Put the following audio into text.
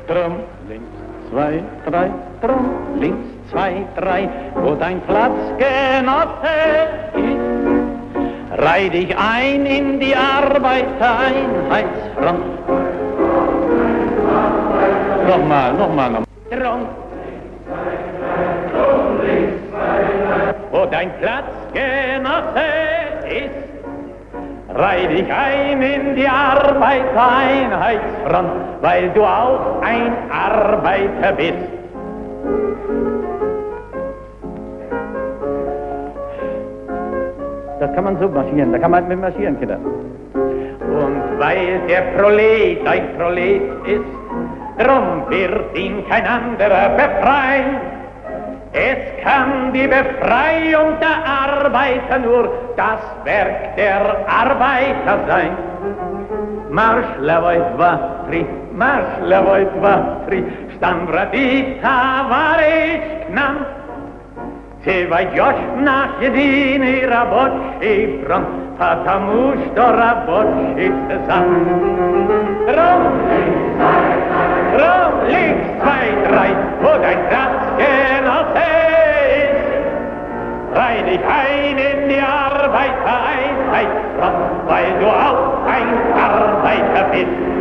Drum, links, 2, 3, drum, links, 2, 3, wo dein Platzgenosse ist. Reih dich ein in die Arbeitereinheitsfront. Nochmal. Drum, wo dein Platzgenosse ist. Reih dich ein in die Arbeitereinheitsfront, weil du auch ein Arbeiter bist. Das kann man so marschieren, da kann man mit marschieren, Kinder. Und weil der Prolet ein Prolet ist, drum wird ihn kein anderer befreien. Es kann die Befreiung der Arbeiter nur das Werk der Arbeiter sein. Marsch, levoj dva, tri, marsch, levoj dva, tri, stan vrati товарищ к нам. Ты войдешь в наш единый рабочий фронт, потому что рабочий сам. Links, 2, 3, wo dein Platzgenosse ist. Reih dich ein in die Arbeitereinheitsfront, weil du auch ein Arbeiter bist.